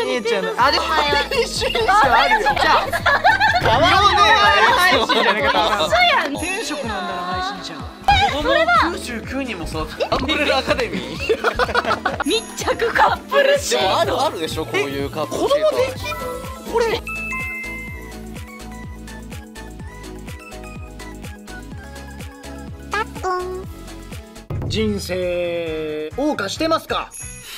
姉ちゃんのあでも配信者あるよ。じゃあ顔ね配信じゃなかった。 一緒やん。 転職なんだな配信者。 子供99人も育てアンブレラアカデミー。 密着カップルシでもート。 あるでしょこういうカップル子シート。 供できんこれ。人生謳歌してますか？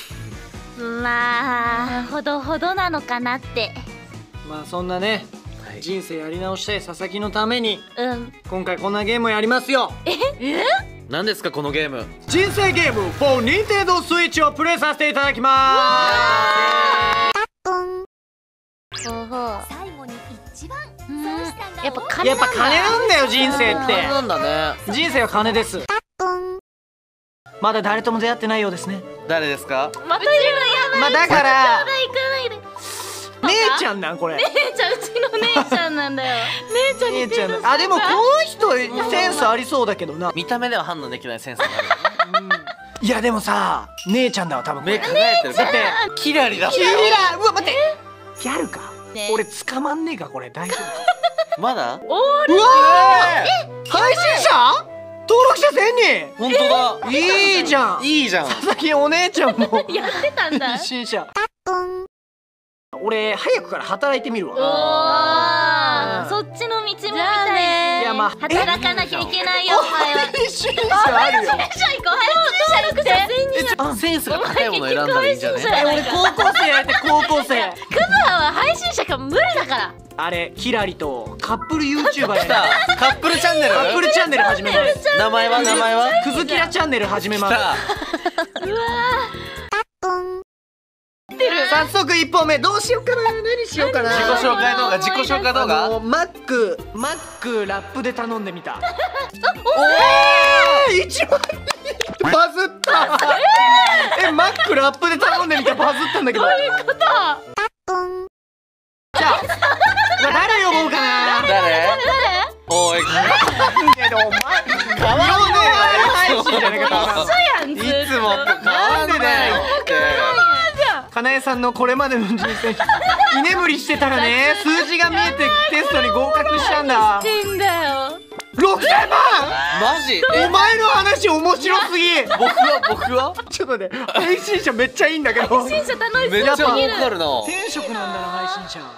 まあほどほどなのかなって。 まあそんなね、人生やり直したい佐々木のために今回こんなゲームをやりますよ。 何ですかこのゲーム。 人生ゲーム for Nintendo Switch をプレイさせていただきます。 ほうほう。 最後に一番やっぱ金やっぱ金なんだよ人生って。 なんだね。 人生は金です。まだ誰とも出会ってないようですね。 誰ですか。 またいるやばい。 まあだから行かないで。 姉ちゃんなんこれ。 姉ちゃんうちの姉ちゃんなんだよ。姉ちゃんに姉ちゃんあでもこの人センスありそうだけどな。 見た目では判断できないセンスがある。 いやでもさ姉ちゃんだわ多分これ。 目輝いてる。 だってキラリだ。 キラうわ待ってギャルか。俺捕まんねえかこれ大丈夫か。 まだ。 うわ配信者登録者1000人。 本当だ。 いいじゃん。 いいじゃん。 佐々木お姉ちゃんもやってたんだ。 配信者。俺早くから働いてみるわ。 おお、そっちの道も見たい。 いやまあ働かなきゃいけないよ。 配信者あるよ。 配信者行こう。配信者行くぜ。 センスが高いもの選んだらいいんじゃね。 俺高校生やって高校生。 クズハは配信者が無理だから。 あれキラリとカップル YouTuber や来た。カップルチャンネル。 カップルチャンネル始めます。 名前は。 クズキラチャンネル始めます。 うわ早速1本目どうしようかな。何しようかな。 自己紹介動画。自己紹介動画。 マックラップで頼んでみた。1万人バズった。マックラップで頼んでみたバズったんだけど。 どういうこと。 じゃあ誰呼ぼうかな。 誰。おい。 お前配信じゃなかった。 やん。 いつもと変わんないって。 かなえさんのこれまでの人生居眠りしてたらね数字が見えてテストに合格したんだ。 してんだよ。 6000万。 マジ。 お前の話面白すぎ。 僕は。 ちょっとね配信者めっちゃいいんだけど。 配信者楽しそうめっちゃ儲かるな。 転職なんだな配信者。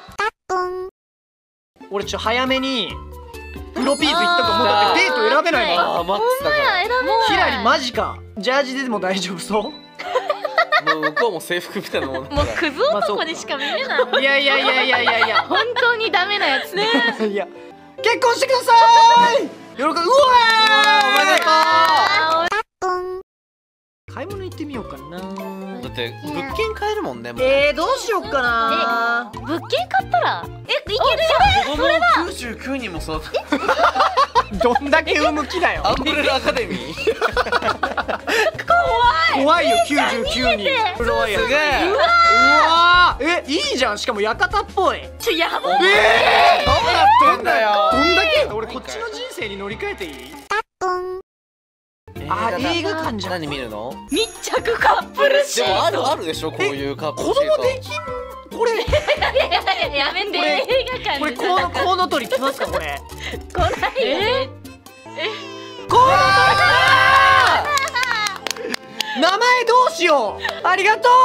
俺ちょっと早めにプロピーズ行ったと思う。だってデート選べないもん。 あ、マックスだから。 選べない。 キラリマジか。ジャージでも大丈夫そう。 もう向こうも制服みたいなもんだから。 もうクズ男でしか見れない。 いや本当にダメなやつね。 いや結婚してください。喜ぶ。うわーおめでとう。買い物行ってみようかな。 だって物件買えるもんね。もうどうしようかな。 物件買ったらいけるよ。 子供99人も育てどんだけ産む気だよ。 アンブレラアカデミー。 怖いよ99人。 すげえ。 うわーいいじゃん。しかも館っぽい。 やばい。 どうなってんだよ。 どんだけ俺こっちの人生に乗り換えていい？映画館じゃん。 何見るの？ 密着カップルシでート。 もあるでしょこういうカップル子シート。 供できんこれ。 やめんで。 これ映画館これコウノトリ来ますかこれ。 来ないよね。 コウノトリ。名前どうしよう。ありがとう。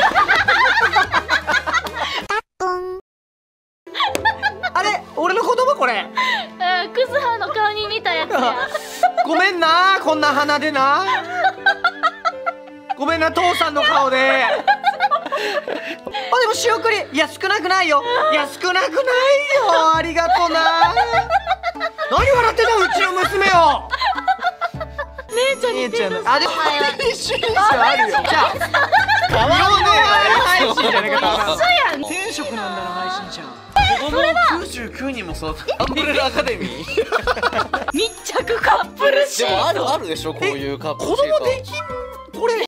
あれ俺の子供これ。 クズハの顔に似たやつや。 ごめんなこんな鼻でな。ごめんな父さんの顔で。でも仕送りいや少なくないよ。いや少なくないよ。ありがとうな。何笑ってんのうちの娘を。姉ちゃんのあでも配信者あるよ。じゃあ顔ね配信じゃなかった。 一緒やん。 転職なんだな配信者。 子供99人も育てアンブレラアカデミー。 密着カップルシでート。 もあるでしょこういうカップル子シート。 供できんこれ。